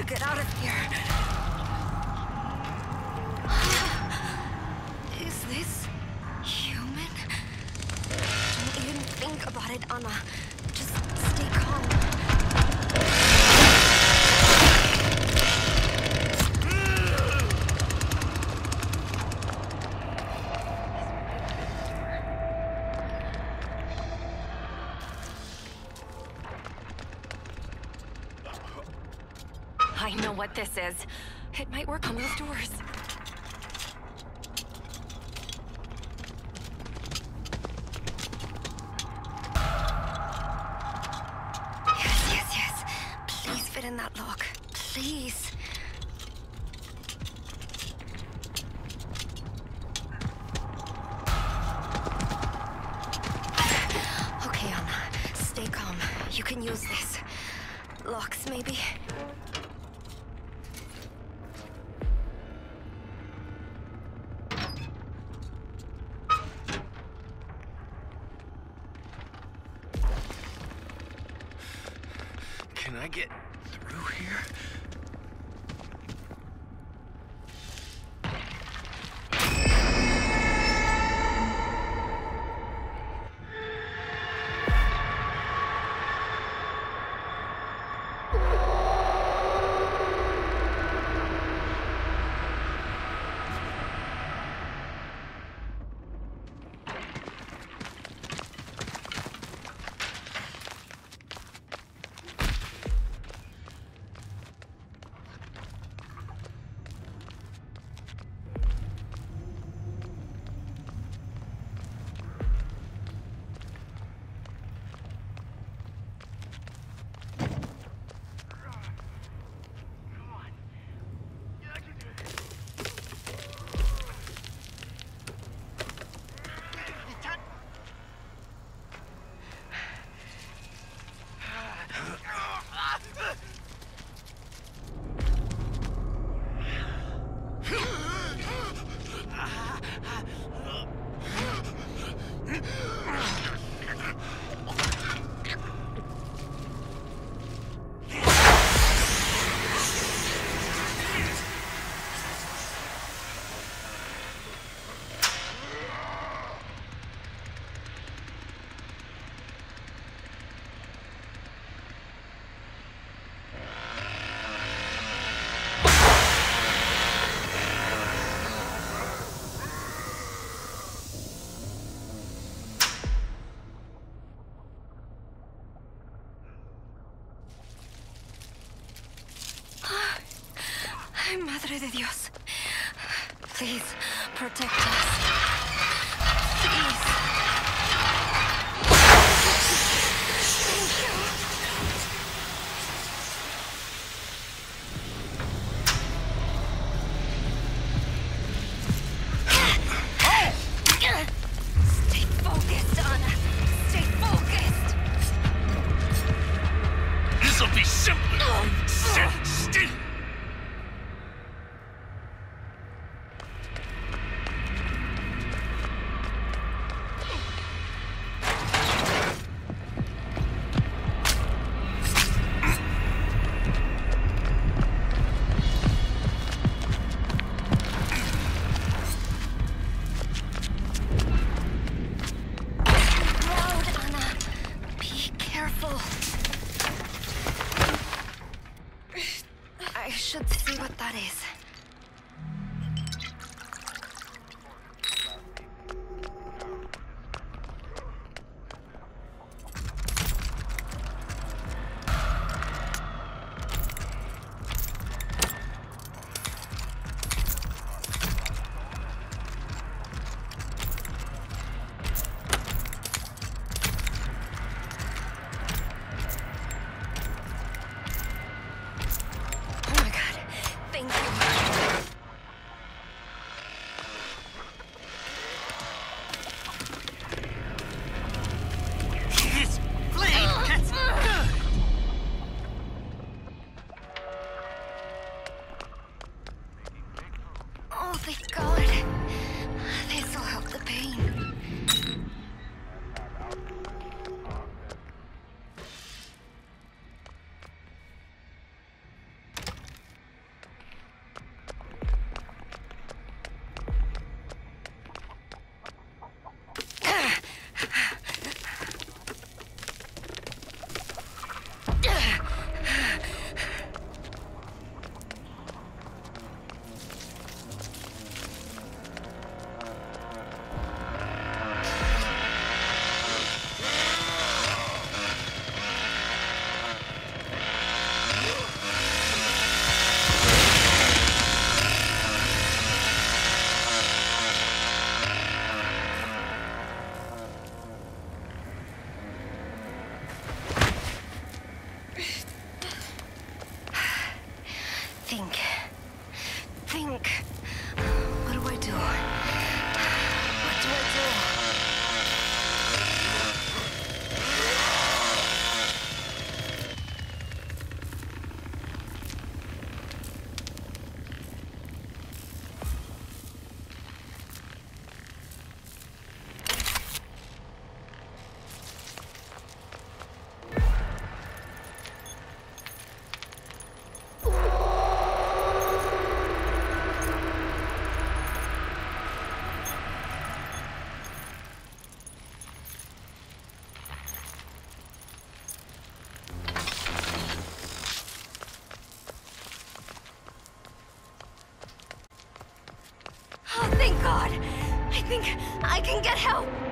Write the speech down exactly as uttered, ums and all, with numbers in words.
get out of here. Is this human? Don't even think about it, Anna. Just stay calm. I know what this is. It might work on those doors. Yes, yes, yes. Please fit in that lock. Please. Okay, Anna. Stay calm. You can use this. Locks, maybe? Can I get through here? Madre de Dios. Please, protect us. Please. Thank you. Stay focused, Anna. Stay focused. This'll be simpler. Sit still. I should see what that is. Oh my God, thank you. God! I think I can get help!